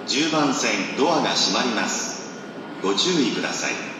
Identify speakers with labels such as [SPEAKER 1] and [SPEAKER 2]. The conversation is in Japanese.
[SPEAKER 1] 10番線ドアが閉まります。ご注意ください。